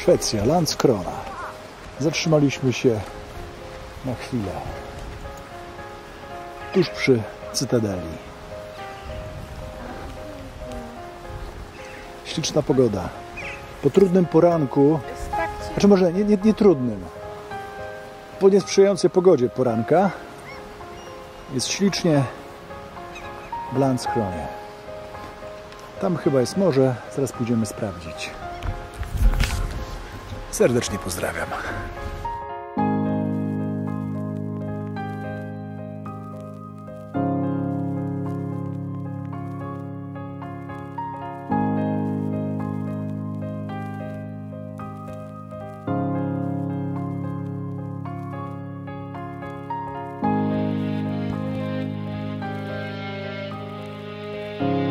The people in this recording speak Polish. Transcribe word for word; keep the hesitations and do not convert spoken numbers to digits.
Szwecja, Landskrona. Zatrzymaliśmy się na chwilę tuż przy Cytadeli. Śliczna pogoda. Po trudnym poranku, znaczy może nie, nie, nie trudnym, po niesprzyjającej pogodzie poranka jest ślicznie w Landskronie. Tam chyba jest morze, zaraz pójdziemy sprawdzić. Serdecznie pozdrawiam. Thank you.